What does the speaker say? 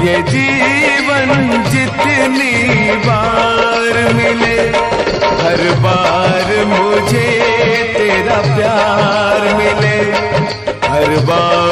ये जीवन जितनी बार मिले, हर बार मुझे तेरा प्यार मिले, हर बार